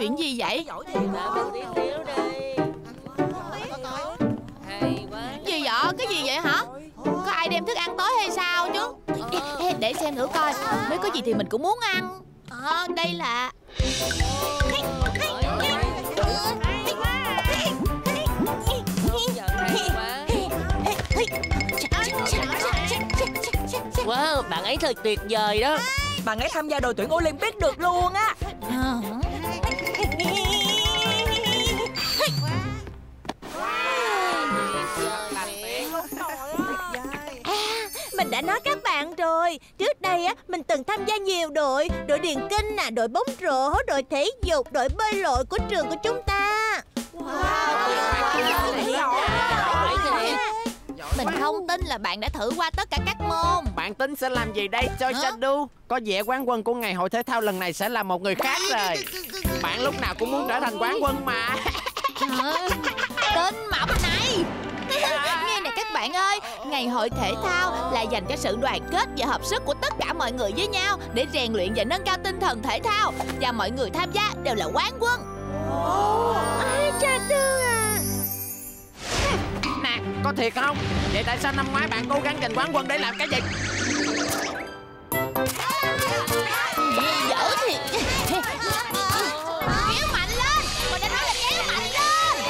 Chuyện gì vậy? Gì vậy? Cái gì vậy hả? Có ai đem thức ăn tới hay sao chứ? Để xem thử coi. Nếu có gì thì mình cũng muốn ăn. Đây là... Wow, bạn ấy thật tuyệt vời đó. Bạn ấy tham gia đội tuyển Olympic được luôn á. Mình đã nói các bạn rồi. Trước đây á, mình từng tham gia nhiều đội. Đội điền kinh nè, đội bóng rổ, đội thể dục, đội bơi lội của trường của chúng ta. Mình không tin là bạn đã thử qua tất cả các môn. Bạn tính sẽ làm gì đây Choi-Sa-du? Có vẻ quán quân của ngày hội thể thao lần này sẽ là một người khác rồi. Bạn lúc nào cũng muốn trở thành quán quân mà. Tên mập này. Nghe nè các bạn ơi, ngày hội thể thao là dành cho sự đoàn kết và hợp sức của tất cả mọi người với nhau để rèn luyện và nâng cao tinh thần thể thao. Và mọi người tham gia đều là quán quân. Cha thương à. Nè, có thiệt không? Vậy tại sao năm ngoái bạn cố gắng giành quán quân để làm cái gì? Dở thiệt. Kéo mạnh lên. Mình đã nói là kéo mạnh lên.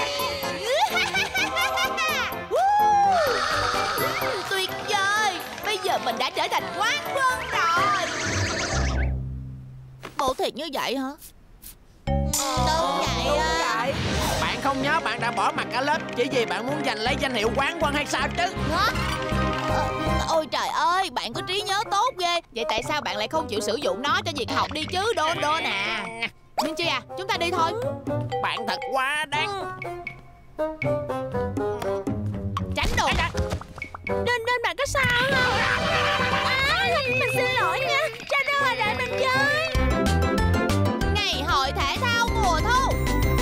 Tuyệt vời. Bây giờ mình đã trở thành quán quân rồi. Bộ thiệt như vậy hả? Đúng vậy á. Bạn không nhớ bạn đã bỏ mặt cả lớp chỉ vì bạn muốn giành lấy danh hiệu quán quân hay sao chứ? Hả? Ôi trời ơi, bạn có trí nhớ tốt ghê. Vậy tại sao bạn lại không chịu sử dụng nó cho việc học đi chứ, Đôn Đôn à? Minh Chi à, chúng ta đi thôi. Bạn thật quá đáng. Tránh đồ. Đôn Đôn, bạn có sao không? Mình xin lỗi nha. Cha đâu mà đợi mình chơi. Ngày hội thể thao mùa thu.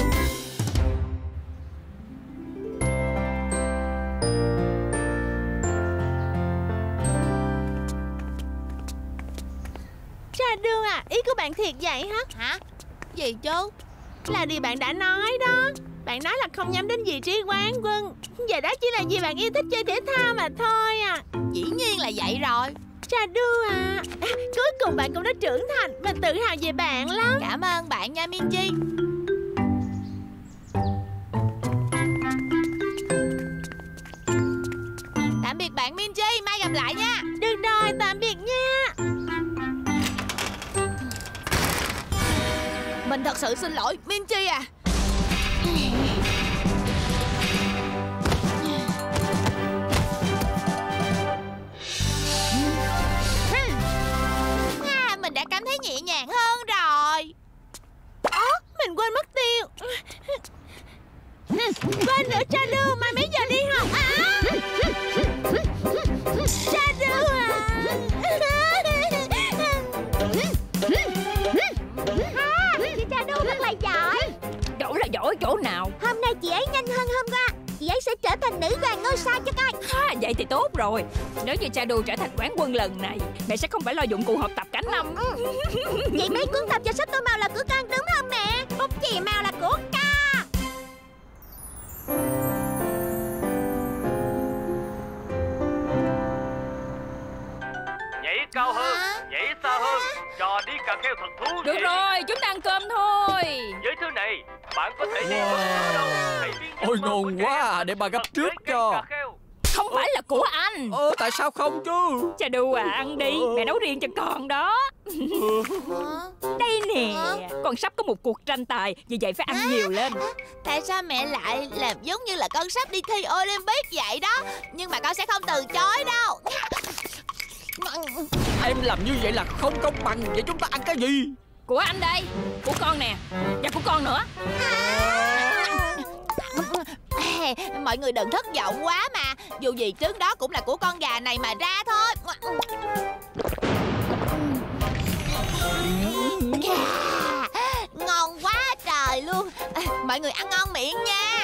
Cha đương à, ý của bạn thiệt vậy hả? Hả? Gì chứ? Là điều bạn đã nói đó. Bạn nói là không nhắm đến vị trí quán quân. Vậy đó chỉ là vì bạn yêu thích chơi thể thao mà thôi à. Dĩ nhiên là vậy rồi. Cha đương à, cuối cùng bạn cũng đã trưởng thành. Mình tự hào về bạn lắm. Cảm ơn bạn nha Minh Chi. Tạm biệt bạn Minh Chi, mai gặp lại nha. Được rồi, tạm biệt nha. Mình thật sự xin lỗi Minh Chi à. Mình đã cảm thấy nhẹ nhàng hơn rồi. Mình quên mất tiêu. Quên nữa cha đưa, mai mấy giờ đi học? Cha đưa à. Chị cha đưa thật là giỏi. Giỏi là giỏi chỗ nào? Hôm nay chị ấy nhanh hơn hôm qua. Chị ấy sẽ trở thành nữ hoàng ngôi sao cho coi. Vậy thì tốt rồi. Nếu như Shadow trở thành quán quân lần này, mẹ sẽ không phải lo dụng cụ học tập cả năm. Vậy mấy cuốn tập cho sách tô màu là của con đúng không mẹ? Bút chì màu là của con. Nhảy cao hơn, nhảy xa hơn, trò đi cà kheo thật thú vị. Được rồi, chúng ta ăn cơm thôi. Với thứ này, bạn có thể đi bất cứ đâu. Hãy biến giấc Ôi mơ của ngon trẻ quá, thành để bà gấp một trước lưới cây cho. cà kheo. Không phải là của anh. Tại sao không chứ? Shadow à, ăn đi, mẹ nấu riêng cho con đó. Đây nè, con sắp có một cuộc tranh tài, vì vậy phải ăn nhiều lên. Tại sao mẹ lại làm giống như là con sắp đi thi Olympic vậy đó? Nhưng mà con sẽ không từ chối đâu. Em làm như vậy là không công bằng. Vậy chúng ta ăn cái gì? Của anh đây, của con nè, và của con nữa. Mọi người đừng thất vọng quá mà. Dù gì trứng đó cũng là của con gà này mà ra thôi. Ngon quá trời luôn. Mọi người ăn ngon miệng nha.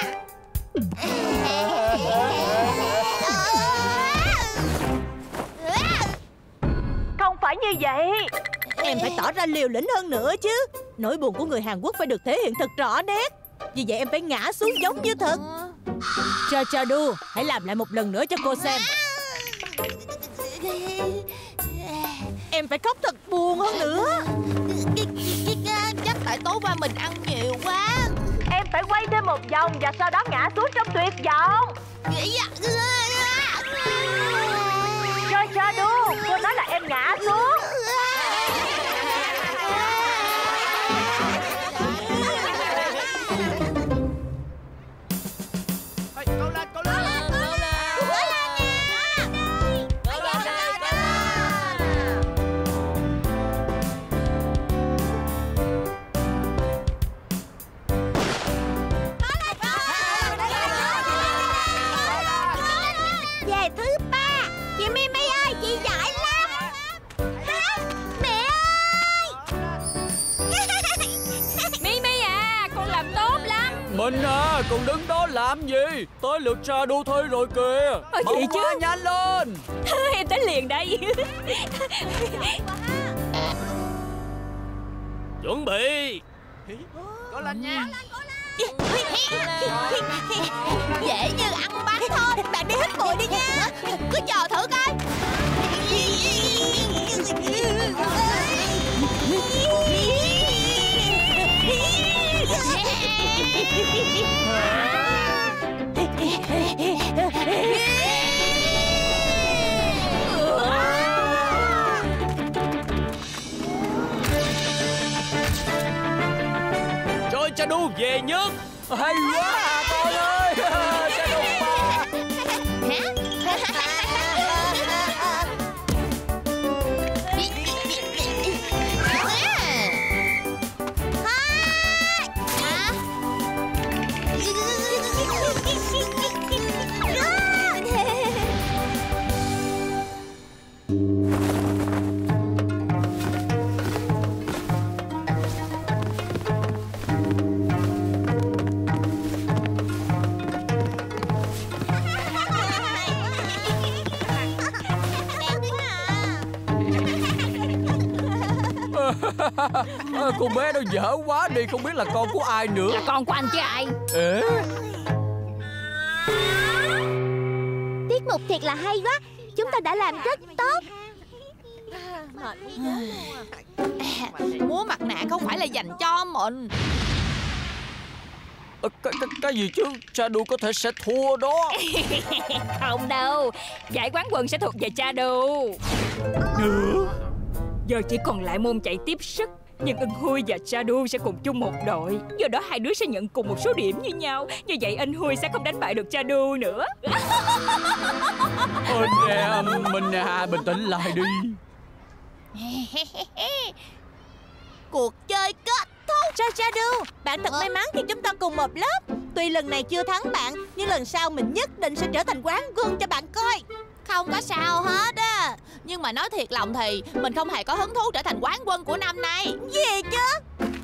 Không phải như vậy. Em phải tỏ ra liều lĩnh hơn nữa chứ. Nỗi buồn của người Hàn Quốc phải được thể hiện thật rõ nét. Vì vậy em phải ngã xuống giống như thật. Cha-cha-đu, hãy làm lại một lần nữa cho cô xem. Em phải khóc thật buồn hơn nữa. Chắc tại tối qua mình ăn nhiều quá. Em phải quay thêm một vòng và sau đó ngã xuống trong tuyệt vọng. Cha-cha-đu, cô nói là em ngã xuống. Mình à, còn đứng đó làm gì? Tới lượt Cha-đu thôi rồi kìa. Mau chứ nhanh lên. Em tới liền đây. Chuẩn bị. Cố lên nha. Dễ như ăn bánh thôi. Bạn đi hít bụi đi nha. Cứ chờ thử coi. Rồi Cha-đu về nhất. Hay quá à con ơi. Cha-đu ba. Con bé nó dở quá đi, không biết là con của ai nữa. Là con của anh chứ ai. Ê. Tiết mục thiệt là hay quá. Chúng ta đã làm rất tốt. Múa mặt nạ không phải là dành cho mình. Cái gì chứ? Cha-đu có thể sẽ thua đó. Không đâu. Giải quán quân sẽ thuộc về Cha-đu. Giờ chỉ còn lại môn chạy tiếp sức. Nhưng Ân Hui và Cha-đu sẽ cùng chung một đội. Do đó hai đứa sẽ nhận cùng một số điểm như nhau. Như vậy Ân Hui sẽ không đánh bại được Cha-đu nữa. Ôi nè, mình bình tĩnh lại đi. Cuộc chơi kết thúc. Cha-cha-đu, bạn thật may mắn khi chúng ta cùng một lớp. Tuy lần này chưa thắng bạn, nhưng lần sau mình nhất định sẽ trở thành quán quân cho bạn coi. Không có sao hết á. Nhưng mà nói thiệt lòng thì mình không hề có hứng thú trở thành quán quân của năm nay. Gì chứ?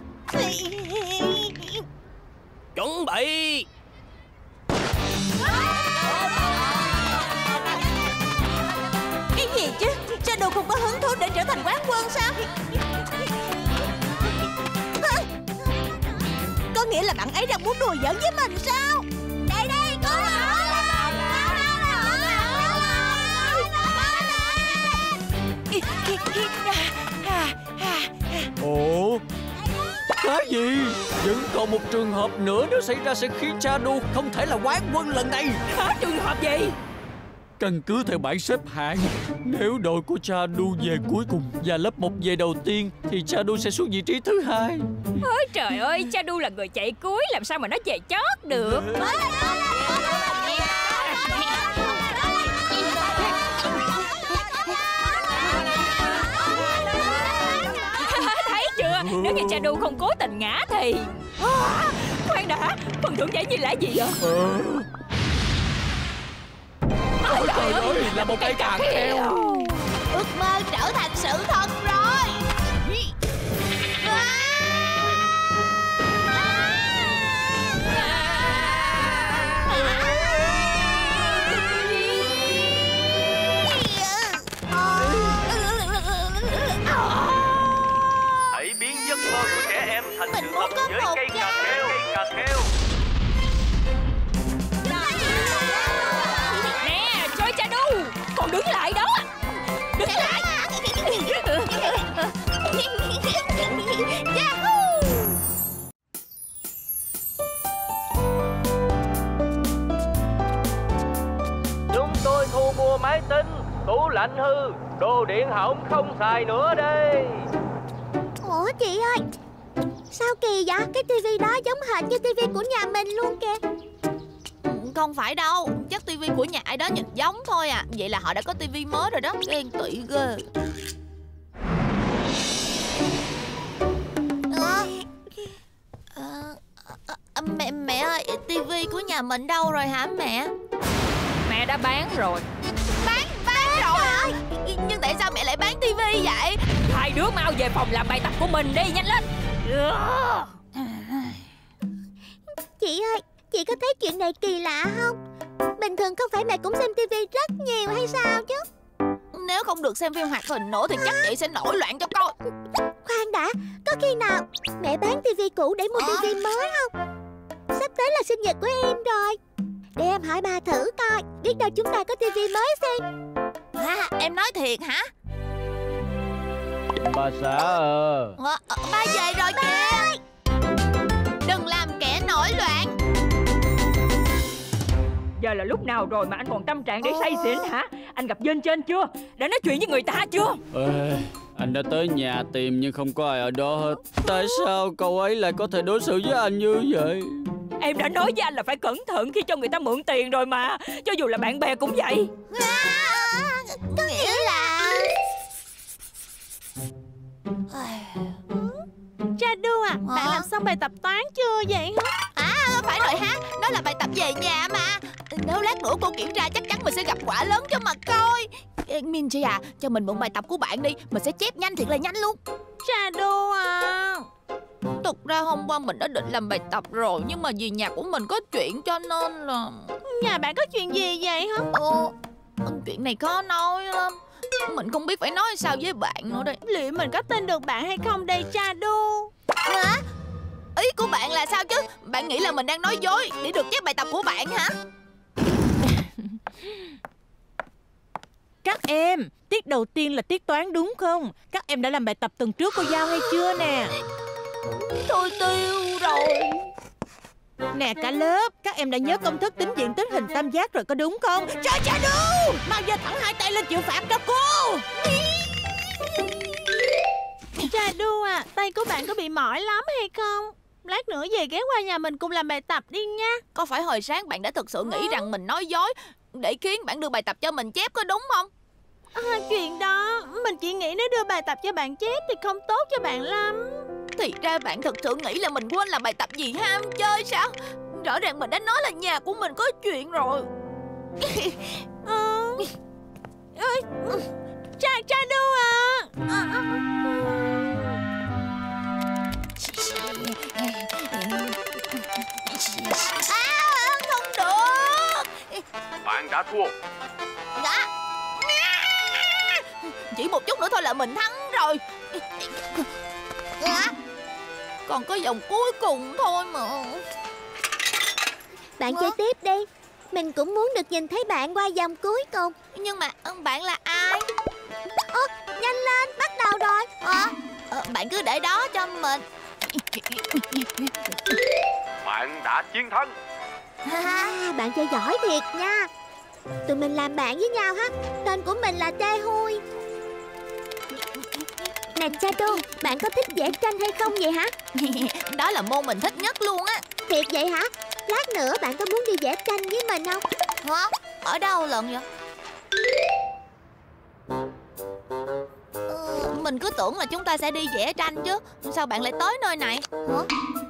Chuẩn bị. Cái gì chứ? Cha-đu không có hứng thú để trở thành quán quân sao? Có nghĩa là bạn ấy đang muốn đùa giỡn với mình sao? Đây đây, có Ồ, cái gì? Vẫn còn một trường hợp nữa nếu xảy ra sẽ khiến Cha-đu không thể là quán quân lần này. Hả? Trường hợp gì? Căn cứ theo bảng xếp hạng, nếu đội của Cha-đu về cuối cùng và lớp 1 về đầu tiên thì Cha-đu sẽ xuống vị trí thứ 2. Ôi trời ơi, Cha-đu là người chạy cuối, làm sao mà nó về chót được. Thấy chưa? Nếu như Cha-đu không cố tình ngã thì... Khoan đã, phần thưởng giải như là gì vậy? Ôi trời ơi, là một cây cà keo. Ước mơ trở thành sự thật rồi. Hãy biến giấc mơ của trẻ em Shadow mua máy tính, tủ lạnh hư, đồ điện hỏng không xài nữa đây. Ủa chị ơi, sao kỳ vậy? Cái tivi đó giống hệt như tivi của nhà mình luôn kìa. Không phải đâu, chắc tivi của nhà ai đó nhìn giống thôi à. Vậy là họ đã có tivi mới rồi đó. Ghen tị ghê. Mẹ ơi, tivi của nhà mình đâu rồi hả mẹ? Mẹ đã bán rồi. Bán rồi. Nhưng tại sao mẹ lại bán tivi vậy? Hai đứa mau về phòng làm bài tập của mình đi, nhanh lên. Chị ơi, chị có thấy chuyện này kỳ lạ không? Bình thường không phải mẹ cũng xem tivi rất nhiều hay sao chứ? Nếu không được xem phim hoạt hình nữa thì chắc chị sẽ nổi loạn cho coi. Khoan đã, có khi nào mẹ bán tivi cũ để mua tivi mới không? Sắp tới là sinh nhật của em rồi. Để em hỏi ba thử coi, biết đâu chúng ta có tivi mới xem. Em nói thiệt hả? Bà xã Ba về rồi kìa. Đừng làm kẻ nổi loạn. Giờ là lúc nào rồi mà anh còn tâm trạng để say xỉn hả? Anh gặp Dên trên chưa? Đã nói chuyện với người ta chưa? Anh đã tới nhà tìm nhưng không có ai ở đó hết. Tại sao cậu ấy lại có thể đối xử với anh như vậy? Em đã nói với anh là phải cẩn thận khi cho người ta mượn tiền rồi mà. Cho dù là bạn bè cũng vậy. Có nghĩa là... Shadow à, bạn làm xong bài tập toán chưa vậy hả? Phải rồi hả? Đó là bài tập về nhà mà. Nếu lát nữa cô kiểm tra chắc chắn mình sẽ gặp quả lớn cho mà coi. Minji à, cho mình mượn bài tập của bạn đi. Mình sẽ chép nhanh thiệt là nhanh luôn. Shadow à, Thực ra hôm qua mình đã định làm bài tập rồi, nhưng mà vì nhà của mình có chuyện cho nên là... nhà bạn có chuyện gì vậy hả? Chuyện này khó nói lắm. Mình không biết phải nói sao với bạn nữa đây. Liệu mình có tin được bạn hay không đây Shadow? Hả? Ý của bạn là sao chứ? Bạn nghĩ là mình đang nói dối để được chép bài tập của bạn hả? Các em, tiết đầu tiên là tiết toán đúng không? Các em đã làm bài tập tuần trước cô giao hay chưa nè? Tôi tiêu rồi. Nè cả lớp, các em đã nhớ công thức tính diện tích hình tam giác rồi có đúng không? Trời Shadow, mau giơ thẳng hai tay lên chịu phạt cho cô. Shadow à, tay của bạn có bị mỏi lắm hay không? Lát nữa về ghé qua nhà mình cùng làm bài tập đi nha. Có phải hồi sáng bạn đã thực sự nghĩ rằng mình nói dối để khiến bạn đưa bài tập cho mình chép có đúng không? Chuyện đó, mình chỉ nghĩ nếu đưa bài tập cho bạn chép thì không tốt cho bạn lắm. Thì ra bạn thực sự nghĩ là mình quên làm bài tập vì ham chơi sao? Rõ ràng mình đã nói là nhà của mình có chuyện rồi. Shadow à, không được. Bạn đã thua. Chỉ một chút nữa thôi là mình thắng rồi. Còn có vòng cuối cùng thôi mà. bạn chơi tiếp đi. Mình cũng muốn được nhìn thấy bạn qua vòng cuối cùng. Nhưng mà bạn là ai? Nhanh lên, bắt đầu rồi. Bạn cứ để đó cho mình. Bạn đã chiến thắng. Bạn chơi giỏi thiệt nha. Tụi mình làm bạn với nhau ha. Tên của mình là Tê Hui. Nè Shadow, bạn có thích vẽ tranh hay không vậy hả? Đó là môn mình thích nhất luôn á. Thiệt vậy hả? Lát nữa bạn có muốn đi vẽ tranh với mình không? Hả? Ở đâu lần vậy? Mình cứ tưởng là chúng ta sẽ đi vẽ tranh chứ. Sao bạn lại tới nơi này? Hả?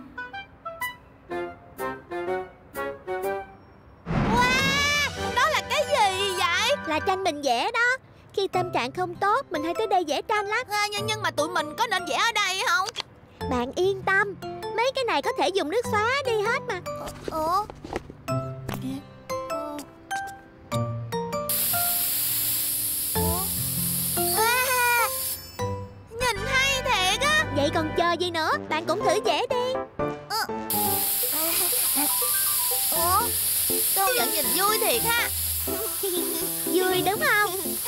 Wow, đó là cái gì vậy? Là tranh mình vẽ đó. Khi tâm trạng không tốt, mình hay tới đây vẽ tranh lắm. Nhưng mà tụi mình có nên vẽ ở đây không? Bạn yên tâm, mấy cái này có thể dùng nước xóa đi hết mà. Nhìn hay thiệt á. Vậy còn chờ gì nữa, bạn cũng thử vẽ đi. Công nhận nhìn vui thiệt ha. Vui đúng không?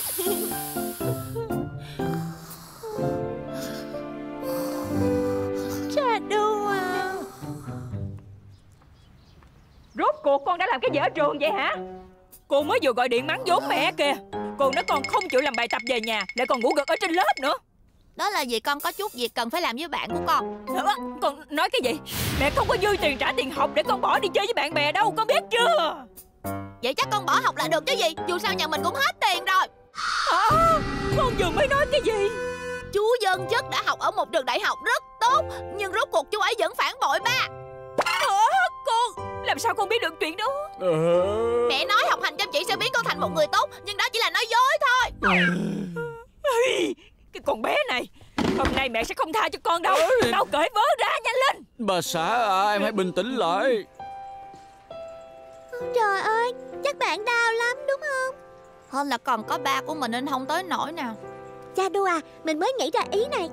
Shadow à, rốt cuộc con đã làm cái gì ở trường vậy hả? Cô mới vừa gọi điện mắng vốn mẹ kìa. Cô nó còn không chịu làm bài tập về nhà, lại còn ngủ gật ở trên lớp nữa. Đó là vì con có chút việc cần phải làm với bạn của con. Con nói cái gì? Mẹ không có dư tiền trả tiền học để con bỏ đi chơi với bạn bè đâu, con biết chưa? Vậy chắc con bỏ học là được chứ gì. Dù sao nhà mình cũng hết tiền rồi. Con vừa mới nói cái gì? Chú Dân Chất đã học ở một trường đại học rất tốt, nhưng rốt cuộc chú ấy vẫn phản bội ba. Con làm sao con biết được chuyện đó? Mẹ nói học hành chăm chỉ sẽ biến con thành một người tốt, nhưng đó chỉ là nói dối thôi. Cái con bé này, hôm nay mẹ sẽ không tha cho con đâu. Tao cởi vớ ra, nhanh lên. Bà xã em hãy bình tĩnh lại. Trời ơi, chắc bạn đau lắm đúng không? Hơn là còn có ba của mình nên không tới nổi nào. Cha đu à, mình mới nghĩ ra ý này.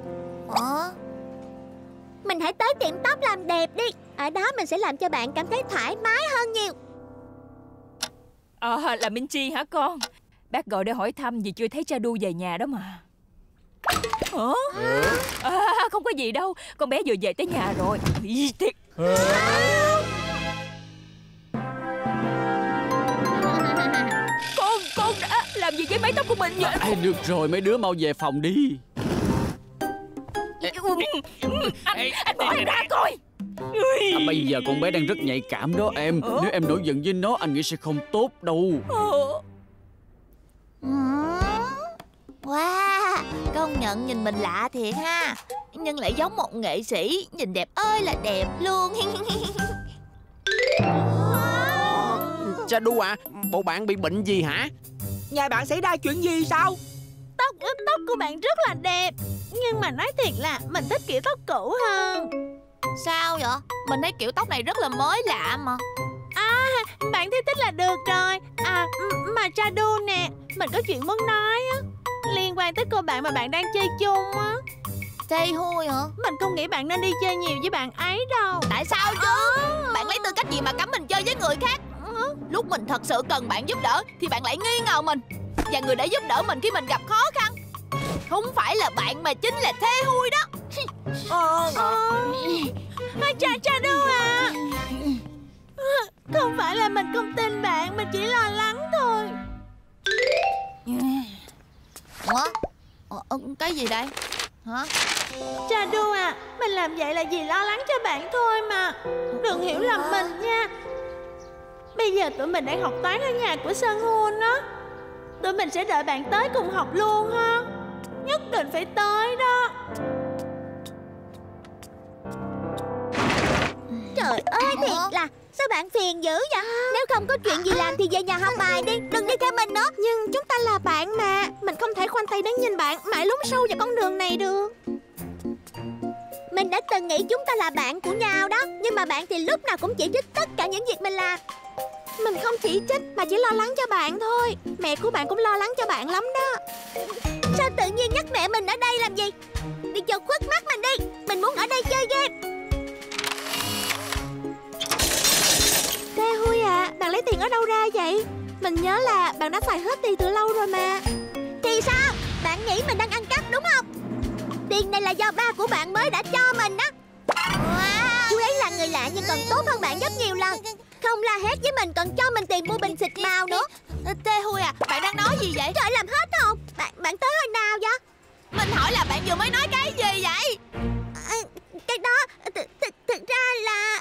Mình hãy tới tiệm tóc làm đẹp đi. Ở đó mình sẽ làm cho bạn cảm thấy thoải mái hơn nhiều. Là Minh Chi hả con? Bác gọi để hỏi thăm vì chưa thấy cha đu về nhà đó mà. Không có gì đâu, con bé vừa về tới nhà rồi. Thiệt. Con đã làm gì với mái tóc của mình vậy? Được rồi, mấy đứa mau về phòng đi. Anh bỏ em ra coi. Bây giờ con bé đang rất nhạy cảm đó em. Nếu em nổi giận với nó, anh nghĩ sẽ không tốt đâu. Wow, công nhận nhìn mình lạ thiệt ha. Nhưng lại giống một nghệ sĩ. Nhìn đẹp ơi là đẹp luôn. Cha đu à, bộ bạn bị bệnh gì hả? Nhà bạn xảy ra chuyện gì sao? Tóc của bạn rất là đẹp. Nhưng mà nói thiệt là mình thích kiểu tóc cũ hơn. Sao vậy? Mình thấy kiểu tóc này rất là mới lạ mà. Bạn thích là được rồi. Mà cha đu nè, mình có chuyện muốn nói á, liên quan tới cô bạn mà bạn đang chơi chung á. Tê Hui hả? Mình không nghĩ bạn nên đi chơi nhiều với bạn ấy đâu. Tại sao chứ? Bạn lấy tư cách gì mà cấm mình chơi với người khác? Lúc mình thật sự cần bạn giúp đỡ thì bạn lại nghi ngờ mình. Và người để giúp đỡ mình khi mình gặp khó khăn không phải là bạn mà chính là Thê Hui đó. Cha đu à, không phải là mình không tin bạn, mình chỉ lo lắng thôi. Cái gì đây? Hả? Cha đu à, mình làm vậy là vì lo lắng cho bạn thôi mà. Đừng hiểu lầm mình nha. Bây giờ tụi mình đang học toán ở nhà của Sơn Hun á. Tụi mình sẽ đợi bạn tới cùng học luôn ha. Nhất định phải tới đó. Trời ơi, thiệt là sao bạn phiền dữ vậy? Nếu không có chuyện gì làm thì về nhà học bài đi, đừng đi theo mình nữa. Nhưng chúng ta là bạn mà, mình không thể khoanh tay đứng nhìn bạn mãi lún sâu vào con đường này được. Mình đã từng nghĩ chúng ta là bạn của nhau đó, nhưng mà bạn thì lúc nào cũng chỉ trích tất cả những việc mình làm. Mình không chỉ trích mà chỉ lo lắng cho bạn thôi. Mẹ của bạn cũng lo lắng cho bạn lắm đó. Sao tự nhiên nhắc mẹ mình ở đây làm gì? Đi cho khuất mắt mình đi, mình muốn ở đây chơi game. Tê Hui à, bạn lấy tiền ở đâu ra vậy? Mình nhớ là bạn đã xài hết tiền từ lâu rồi mà. Thì sao? Bạn nghĩ mình đang ăn cắp đúng không? Tiền này là do ba của bạn mới đã cho mình đó. Chú ấy là người lạ nhưng còn tốt hơn bạn rất nhiều lần. Không la hét với mình còn cho mình tiền mua bình xịt màu nữa. Tê Hui à, bạn đang nói gì vậy? Trời, làm hết không? Bạn tới hồi nào vậy? Mình hỏi là bạn vừa mới nói cái gì vậy? Cái đó thực ra là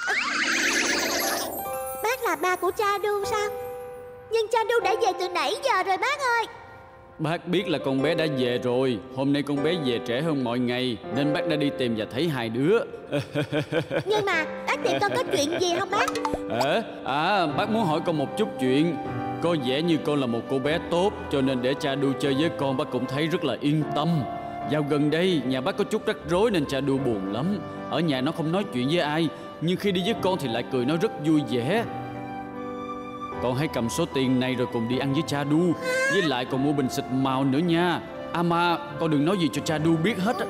bác là ba của cha đu sao? Nhưng cha đu đã về từ nãy giờ rồi bác ơi. Bác biết là con bé đã về rồi. Hôm nay con bé về trễ hơn mọi ngày nên bác đã đi tìm và thấy hai đứa. Nhưng mà bác tìm con có chuyện gì không bác? Bác muốn hỏi con một chút chuyện. Có vẻ như con là một cô bé tốt, cho nên để cha đu chơi với con bác cũng thấy rất là yên tâm. Dạo gần đây nhà bác có chút rắc rối nên cha đu buồn lắm. Ở nhà nó không nói chuyện với ai, nhưng khi đi với con thì lại cười nói rất vui vẻ. Con hãy cầm số tiền này rồi cùng đi ăn với cha đu. Với lại còn mua bình xịt màu nữa nha. Mà con đừng nói gì cho cha đu biết hết á.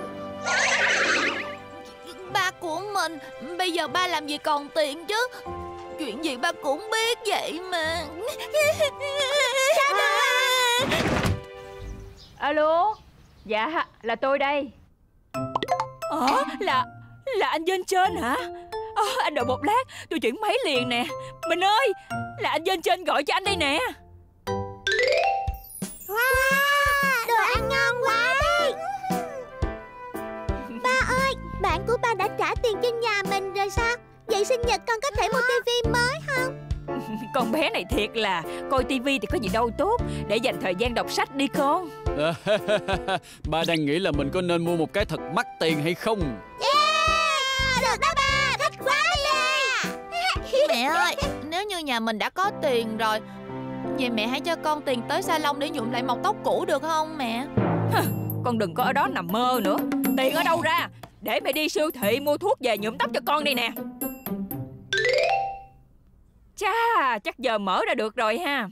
Ba của mình, bây giờ ba làm gì còn tiền chứ. Chuyện gì ba cũng biết vậy mà. Cha đu. Alo. Dạ, là tôi đây. Là anh Dên Trên hả? Anh đợi một lát, tôi chuyển máy liền nè. Mình ơi, là anh Dên Trên gọi cho anh đây nè. sinh nhật con có thể mua tivi mới không? Con bé này thiệt là coi tivi thì có gì đâu tốt, để dành thời gian đọc sách đi con. Ba đang nghĩ là mình có nên mua một cái thật mắc tiền hay không? Được đó ba, thích quá đi. Mẹ ơi, nếu như nhà mình đã có tiền rồi, vậy mẹ hãy cho con tiền tới salon để nhuộm lại màu tóc cũ được không mẹ? Con đừng có ở đó nằm mơ nữa. Tiền ở đâu ra? Để mẹ đi siêu thị mua thuốc về nhuộm tóc cho con đây nè. Chà, chắc giờ mở ra được rồi ha.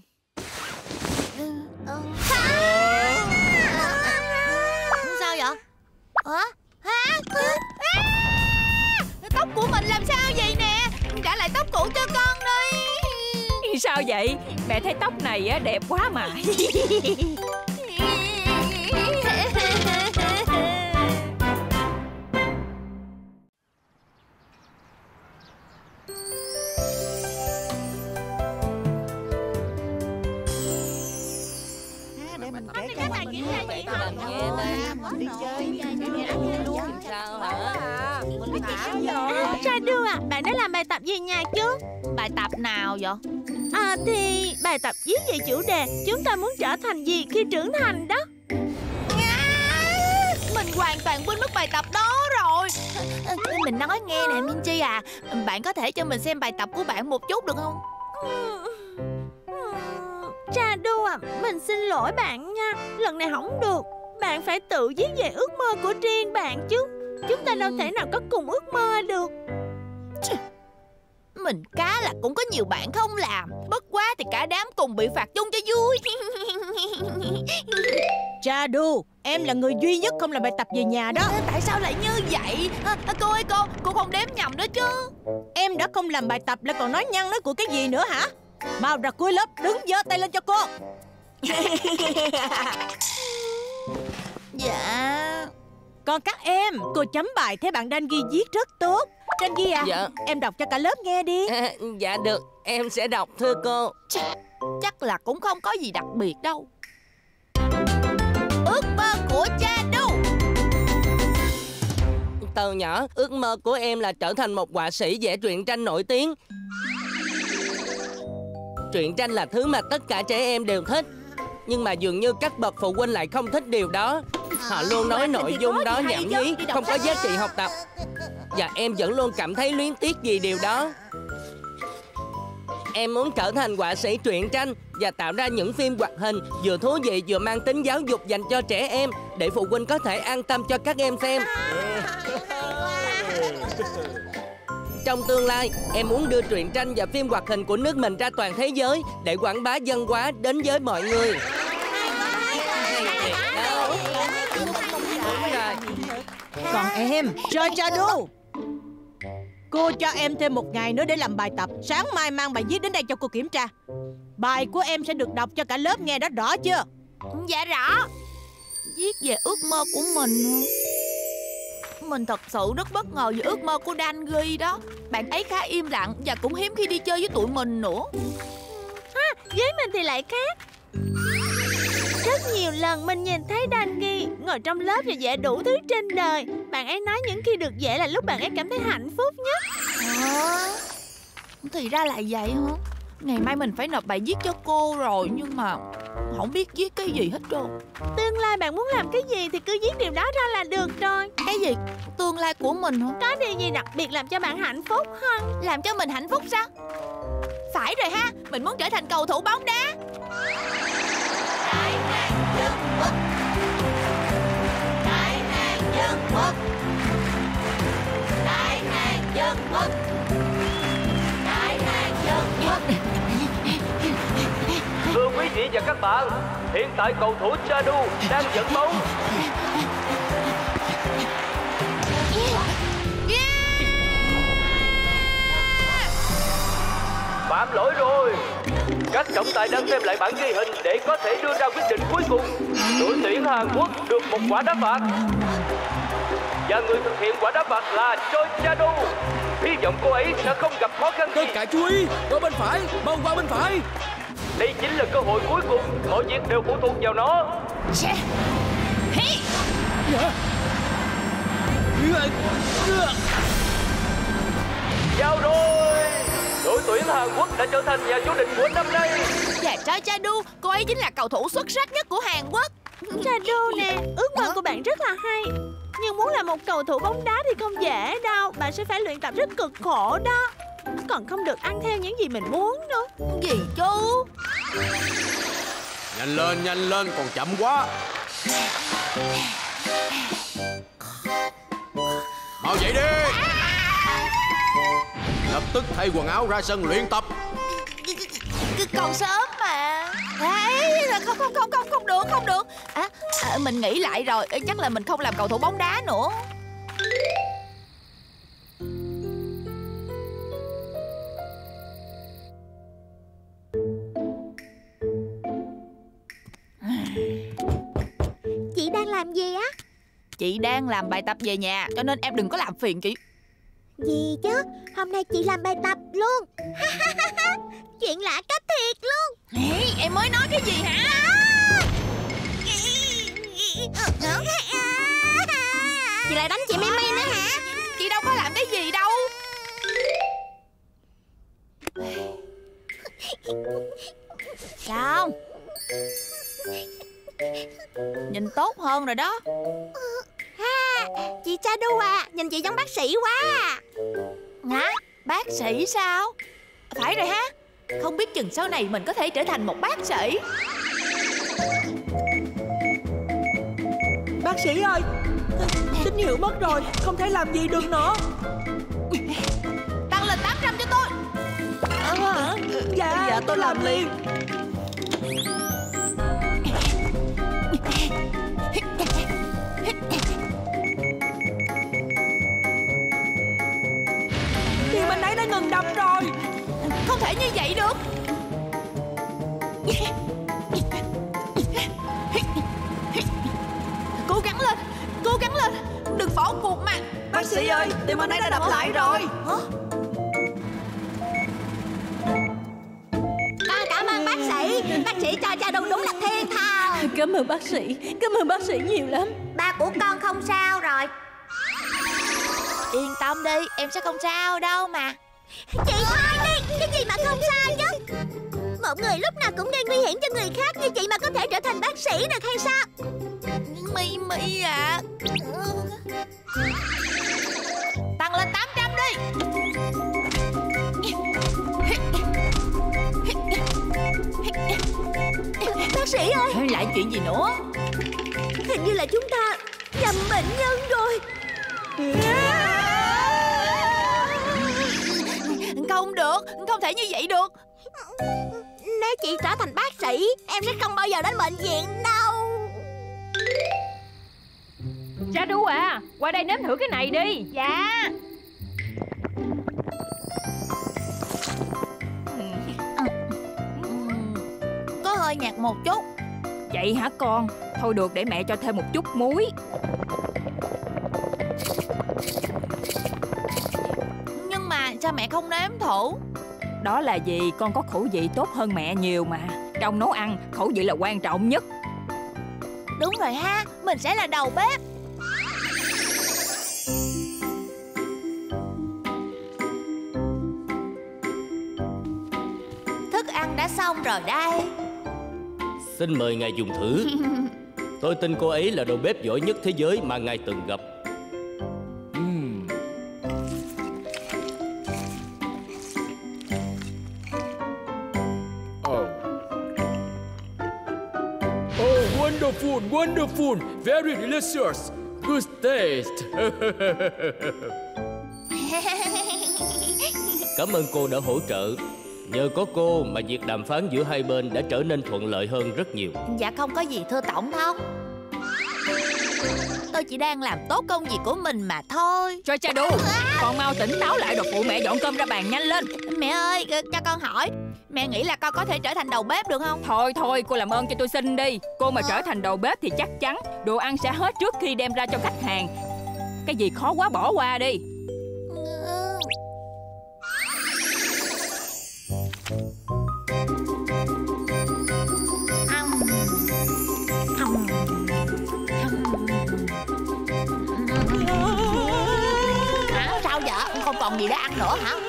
Sao vậy? Tóc của mình làm sao vậy nè? Trả lại tóc cũ cho con đi. Sao vậy? Mẹ thấy tóc này á đẹp quá mà. Để mình kể Các bạn nghĩ là gì không? đi chơi. Sao hả? Shadow à, bạn đã làm bài tập về nhà chưa? Bài tập nào vậy? Thì bài tập viết về chủ đề chúng ta muốn trở thành gì khi trưởng thành đó. Mình hoàn toàn quên mất bài tập đó rồi. Mình nói nghe nè Minchi à, bạn có thể cho mình xem bài tập của bạn một chút được không? Shadow à, mình xin lỗi bạn nha. Lần này không được. Bạn phải tự viết về ước mơ của riêng bạn chứ. Chúng ta đâu thể nào có cùng ước mơ được. Mình cá là cũng có nhiều bạn không làm. Bất quá thì cả đám cùng bị phạt chung cho vui. Shadow, em là người duy nhất không làm bài tập về nhà đó. Tại sao lại như vậy? Cô ơi cô không đếm nhầm đó chứ. Em đã không làm bài tập lại còn nói nhăng nói của cái gì nữa hả? Mau ra cuối lớp đứng giơ tay lên cho cô. Dạ. Còn các em, cô chấm bài thấy bạn Dangi viết rất tốt. Dangi à, Dạ. em đọc cho cả lớp nghe đi. Dạ được, em sẽ đọc thưa cô. Chắc là cũng không có gì đặc biệt đâu. Ước mơ của Shadow. Từ nhỏ, ước mơ của em là trở thành một họa sĩ vẽ truyện tranh nổi tiếng. Truyện tranh là thứ mà tất cả trẻ em đều thích. Nhưng mà dường như các bậc phụ huynh lại không thích điều đó. Họ luôn nói nội dung đó nhảm nhí, không có giá trị học tập. Và em vẫn luôn cảm thấy luyến tiếc vì điều đó. Em muốn trở thành họa sĩ truyện tranh và tạo ra những phim hoạt hình vừa thú vị vừa mang tính giáo dục dành cho trẻ em, để phụ huynh có thể an tâm cho các em xem. Trong tương lai, em muốn đưa truyện tranh và phim hoạt hình của nước mình ra toàn thế giới để quảng bá văn hóa đến với mọi người. Còn em, Shadow, cô cho em thêm một ngày nữa để làm bài tập. Sáng mai mang bài viết đến đây cho cô kiểm tra. Bài của em sẽ được đọc cho cả lớp nghe, đó rõ chưa? Dạ rõ. Viết về ước mơ của mình. Mình thật sự rất bất ngờ về ước mơ của Dangi đó. Bạn ấy khá im lặng và cũng hiếm khi đi chơi với tụi mình nữa. Với mình thì lại khác. Rất nhiều lần mình nhìn thấy Dangi ngồi trong lớp và vẽ đủ thứ trên đời. Bạn ấy nói những khi được vẽ là lúc bạn ấy cảm thấy hạnh phúc nhất. Thì ra là vậy hả? Ngày mai mình phải nộp bài viết cho cô rồi, nhưng mà không biết viết cái gì hết trơn. Tương lai bạn muốn làm cái gì thì cứ viết điều đó ra là được rồi. Cái gì? Tương lai của mình hả? Có điều gì đặc biệt làm cho bạn hạnh phúc không? Làm cho mình hạnh phúc sao? Phải rồi ha, mình muốn trở thành cầu thủ bóng đá. Đại hàng dân quốc. Đại hàng dân quốc. Đại hàng dân quốc. Đại hàng dân quốc. Thưa quý vị và các bạn, hiện tại cầu thủ Shadow đang dẫn bóng. Phạm lỗi rồi. Các trọng tài đang xem lại bản ghi hình để có thể đưa ra quyết định cuối cùng. Đội tuyển Hàn Quốc được một quả đá phạt. Và người thực hiện quả đá phạt là Choi Shadow. Hy vọng cô ấy sẽ không gặp khó khăn gì. Tất cả chú ý, qua bên phải, mau qua bên phải. Đây chính là cơ hội cuối cùng. Mọi việc đều phụ thuộc vào nó. Vào rồi. Đội tuyển Hàn Quốc đã trở thành nhà vô địch của năm nay. Và Choi Cha-du, cô ấy chính là cầu thủ xuất sắc nhất của Hàn Quốc. Cha-du nè, ước mơ của bạn rất là hay. Nhưng muốn là một cầu thủ bóng đá thì không dễ đâu. Bạn sẽ phải luyện tập rất cực khổ đó. Còn không được ăn theo những gì mình muốn nữa. Gì chú? Nhanh lên, còn chậm quá. Mau dậy đi. Lập tức thay quần áo ra sân luyện tập. Còn sớm mà. Không được. Mình nghĩ lại rồi, chắc là mình không làm cầu thủ bóng đá nữa. Chị đang làm gì á? Chị đang làm bài tập về nhà, cho nên em đừng có làm phiền chị. Gì chứ? Hôm nay chị làm bài tập luôn. Chuyện lạ cách thiệt luôn. Em mới nói cái gì hả? Chị lại đánh chị Mimi nữa hả? Chị đâu có làm cái gì đâu. Sao? Nhìn tốt hơn rồi đó. Chị Cha-du à, nhìn chị giống bác sĩ quá. Hả? Bác sĩ sao? Phải rồi ha. Không biết chừng sau này mình có thể trở thành một bác sĩ. Bác sĩ ơi, tín hiệu mất rồi, không thể làm gì được nữa. Tăng lên 800 cho tôi. Dạ tôi làm liền. Tim anh ấy đã ngừng đập rồi. Không thể như vậy được. Cố gắng lên, đừng bỏ cuộc mà. Bác sĩ ơi, tim anh ấy đã đập lại rồi. Con cảm ơn bác sĩ. Bác sĩ cho Cha-du đúng là thiên thần. Cảm ơn bác sĩ nhiều lắm. Ba của con không sao rồi. Yên tâm đi, em sẽ không sao đâu mà. Chị thôi đi, cái gì mà không sao chứ? Một người lúc nào cũng gây nguy hiểm cho người khác như chị mà có thể trở thành bác sĩ được hay sao? Mimi à. Tăng lên 800 đi. Bác sĩ ơi, Lại chuyện gì nữa? hình như là chúng ta nhầm bệnh nhân rồi. Không được, không thể như vậy được. Nếu chị trở thành bác sĩ, em sẽ không bao giờ đến bệnh viện đâu. Cha-du à, qua đây nếm thử cái này đi. Dạ. Có hơi nhạt một chút. Vậy hả con? Thôi được, để mẹ cho thêm một chút muối. Nhưng mà sao mẹ không nếm thử? Đó là vì con có khẩu vị tốt hơn mẹ nhiều mà. Trong nấu ăn, khẩu vị là quan trọng nhất. Đúng rồi ha, mình sẽ là đầu bếp. Thức ăn đã xong rồi đây. Xin mời ngài dùng thử. Tôi tin cô ấy là đầu bếp giỏi nhất thế giới mà ngài từng gặp. Wonderful, very delicious, good taste. Cảm ơn cô đã hỗ trợ. Nhờ có cô mà việc đàm phán giữa hai bên đã trở nên thuận lợi hơn rất nhiều. Dạ không có gì thưa tổng thống. Tôi chỉ đang làm tốt công việc của mình mà thôi. Choi Cha-du, con mau tỉnh táo lại rồi phụ mẹ dọn cơm ra bàn nhanh lên. Mẹ ơi, cho con hỏi, mẹ nghĩ là con có thể trở thành đầu bếp được không? Thôi, cô làm ơn cho tôi xin đi. Cô mà trở thành đầu bếp thì chắc chắn đồ ăn sẽ hết trước khi đem ra cho khách hàng. Cái gì khó quá bỏ qua đi. Sao vậy? Không còn còn gì để ăn nữa hả?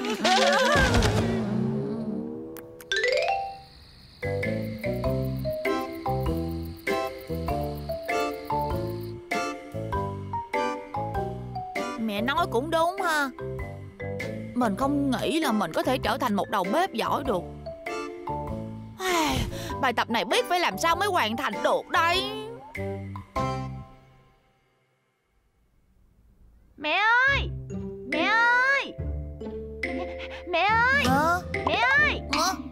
Mẹ nói cũng đúng ha. Mình không nghĩ là mình có thể trở thành một đầu bếp giỏi được. Bài tập này biết phải làm sao mới hoàn thành được đây. Mẹ ơi! Mẹ ơi! Mẹ ơi! Mẹ ơi!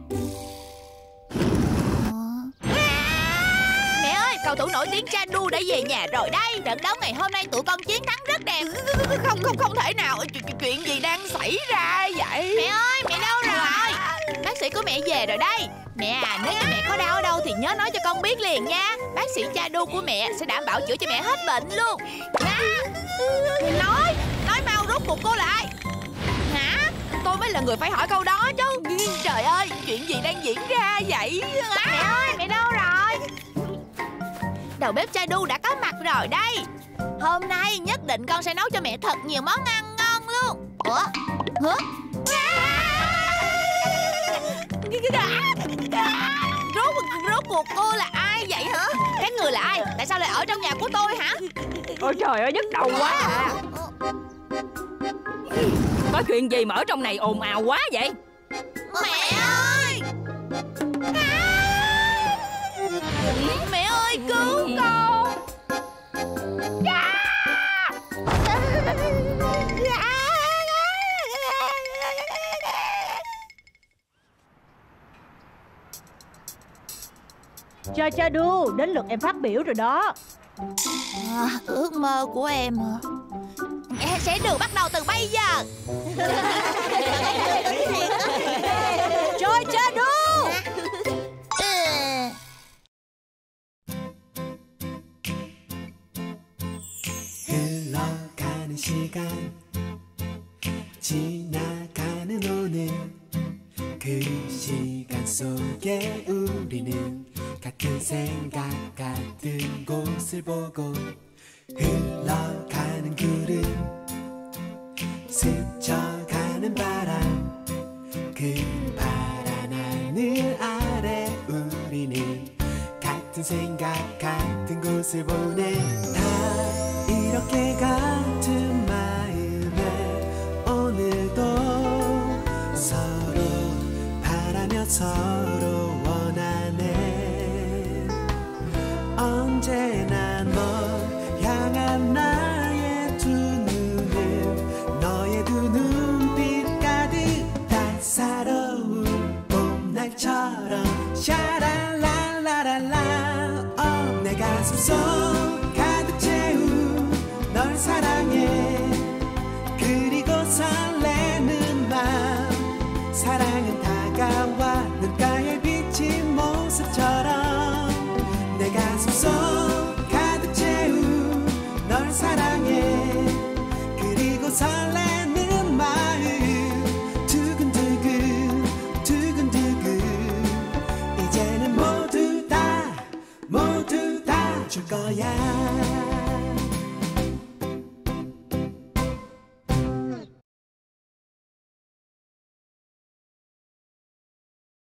Mẹ ơi! Cầu thủ nổi tiếng Chadu đã về nhà rồi đây. Trận đấu ngày hôm nay tụi con chiến thắng rất đẹp. Không thể nào. Chuyện gì đang xảy ra vậy? Mẹ ơi! Mẹ đâu rồi? Bác sĩ của mẹ về rồi đây. Mẹ à, nếu như mẹ có đau ở đâu thì nhớ nói cho con biết liền nha. Bác sĩ Chadu của mẹ sẽ đảm bảo chữa cho mẹ hết bệnh luôn. Nói mau, rốt cuộc cô là ai? Hả? Tôi mới là người phải hỏi câu đó chứ. Trời ơi, chuyện gì đang diễn ra vậy? Mẹ ơi, mẹ đâu rồi? Đầu bếp Chadu đã có mặt rồi đây. Hôm nay nhất định con sẽ nấu cho mẹ thật nhiều món ăn ngon luôn. Ủa? Hả? Rốt cuộc cô là ai vậy hả? Các người là ai? Tại sao lại ở trong nhà của tôi hả? Ôi trời ơi, nhức đầu quá à. Có chuyện gì mà ở trong này ồn ào quá vậy? Mẹ ơi! Mẹ ơi, cứu con! Chadu, đến lượt em phát biểu rồi đó. Ước mơ của em sẽ được bắt đầu từ bây giờ. Chadu! 흘러가는 시간 지나가는 오늘 그 시간 속에 우리는 같은 생각 같은 곳을 보고 흘러가는 구름 스쳐가는 바람 그 파란 하늘 아래 우리는 같은 생각 같은 곳을 보내 다 이렇게 같은 마음에 오늘도 서로 바라며 서로 원하네 언제나 널 향한 나의 두 눈은 너의 두 눈빛 가득 따사로운 봄날처럼 샤랄랄라랄라 내 가슴 속